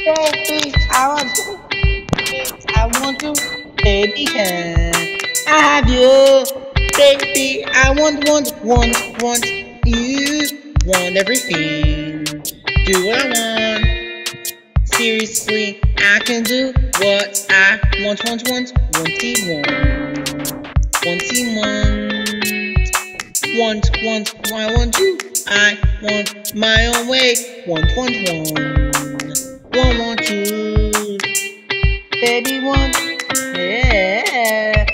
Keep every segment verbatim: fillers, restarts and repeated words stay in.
Baby, I want to. Baby, I want to. Baby, can I have you? Baby, I want, want, want, want you. Want everything. Do what I want. Seriously, I can do what I want, want, want, wanty, want. Wanty, want. Want, want, I want you. I want my own way. Want, want, want. Want, want you. Baby, want. Yeah.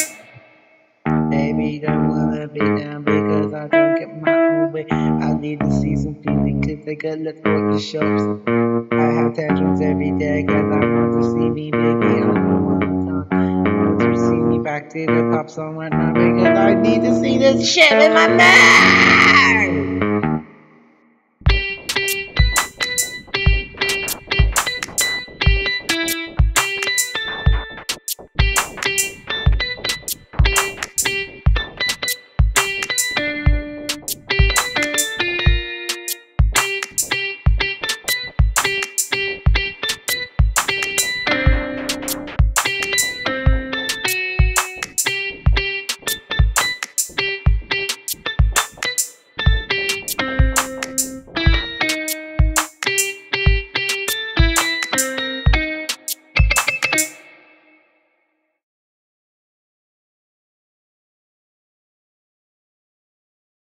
Baby, don't wanna be down because I don't get my own way. I need to see some feeling cause they got left with the shows. I have tantrums every day cause I want to see me, baby. I don't want to want to see me back to the pop song right now because I need to see this shit in my mind.